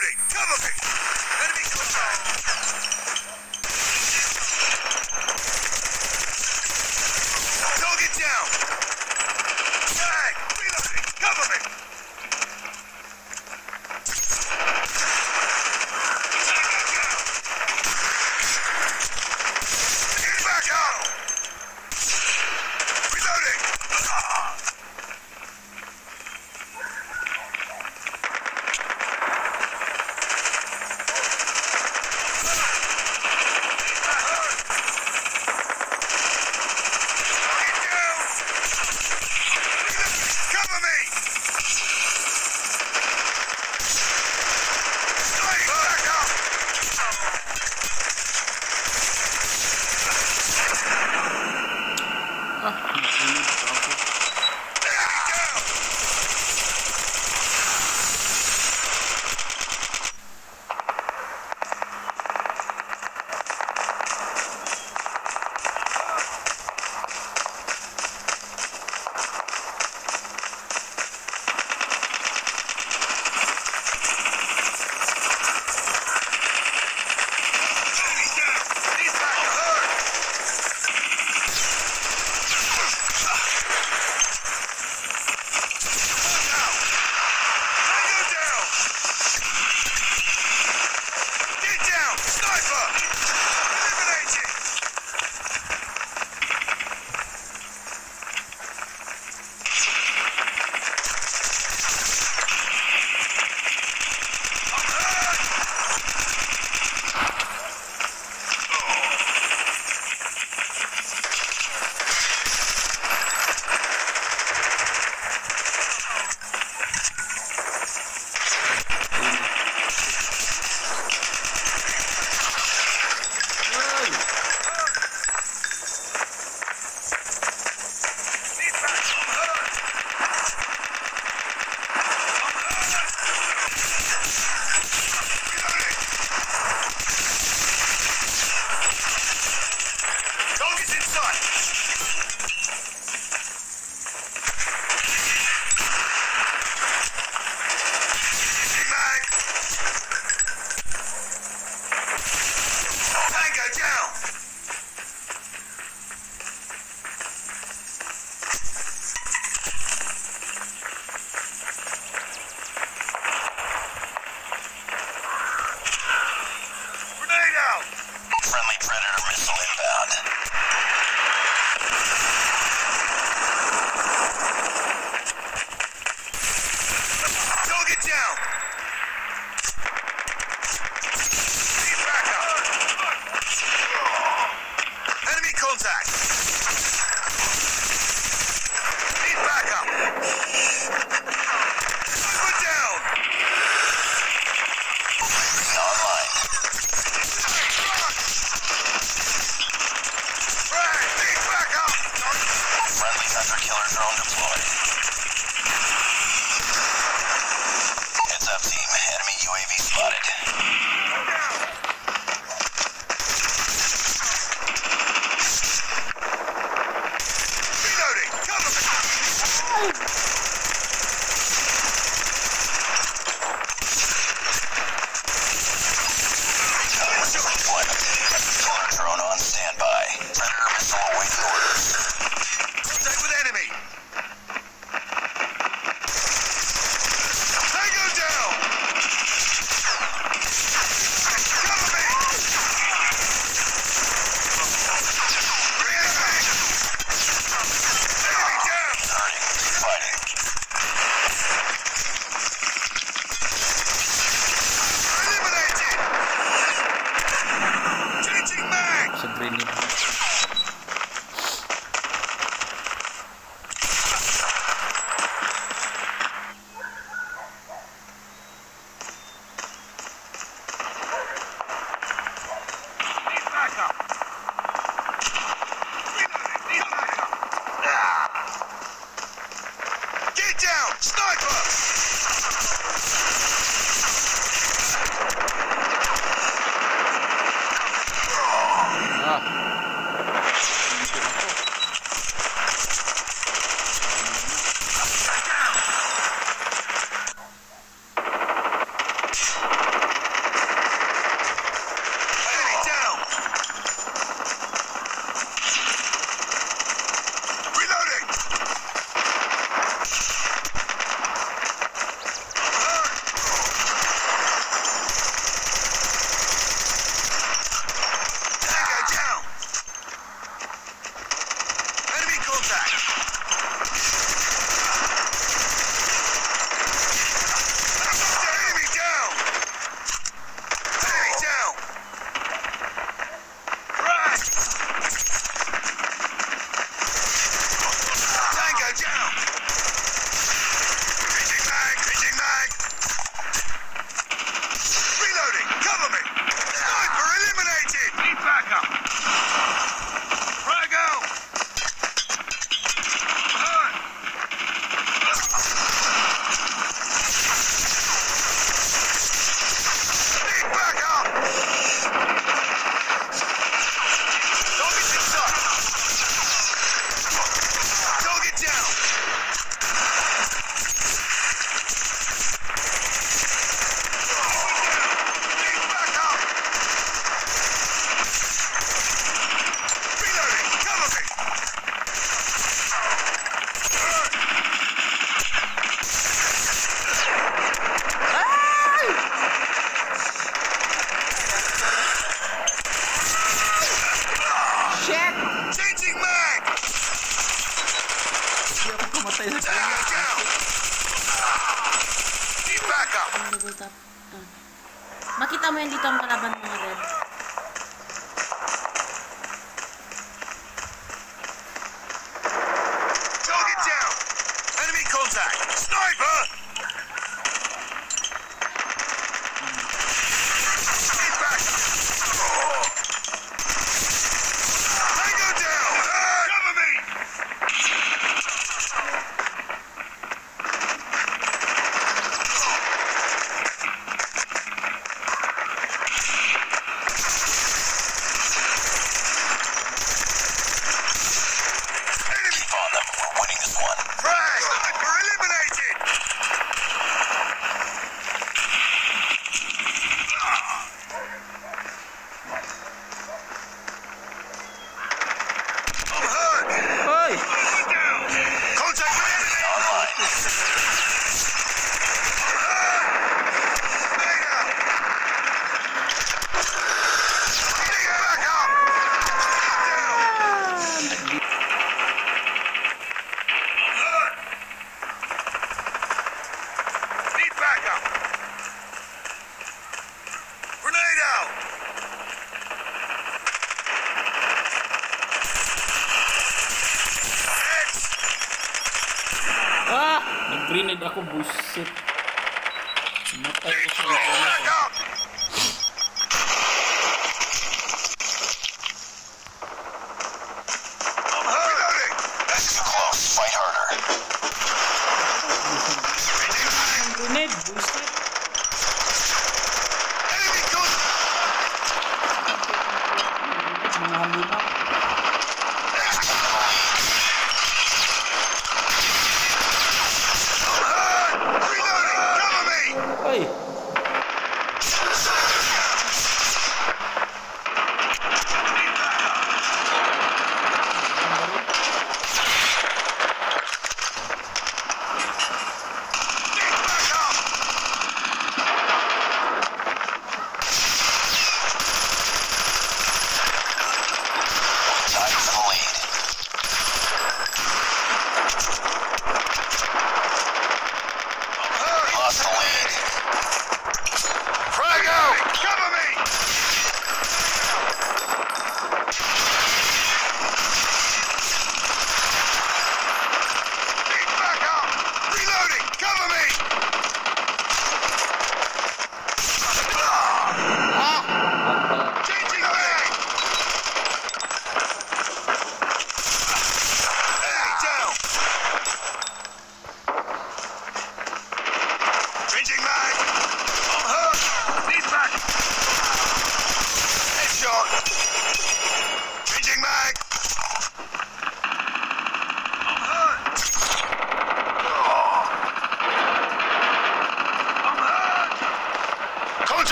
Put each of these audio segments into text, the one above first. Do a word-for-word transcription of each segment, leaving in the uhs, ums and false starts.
Reloading! Cover me! Enemy contact! Target down! Tag! Reloading! Cover me! Get back out! Reloading! Ah! Friendly Predator missile inbound. Target down! Need backup! Enemy contact! Need backup! Sniper down! Online. Friendly hunter killer drone deployed. Heads up, team. Enemy U A V spotted. Reloading! Cover me! Deployment. Killer drone on standby. Predator missile awaiting orders. Contact with enemy! Tango down! Cover me! Reloading! Enemy down! Hurting. Fighting. Eliminated! Changing mag! Sa green din. Need backup! Reloading! Need backup! Ah! Get down! Sniper! Ah. Dito ako. backup. Yung double tap. Ah. Makita mo yan dito ang kalaban mga red. Target down. Enemy contact. Sniper. Need backup. Oh. Tango down. Ah, cover me. Enemy Keep on them. We're winning this one. frag. Sniper eliminated. I'm hurt. Hoy! One down. Contact with enemy. Online. Mega. Need backup. Hurt. Need backup. Grenade out. X. Ah! Nag-grenade ako, bullshit. Matay ko sa Need grenade. backup. I'm hurt. Reloading. That's too close. Fight harder. Ang grenade, bullshit. Enemy contact. Mga halimak. Reloading! Cover me! Hoy! Need backup! Tied for the lead. I'm hurt! Lost the lead.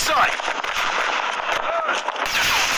sight.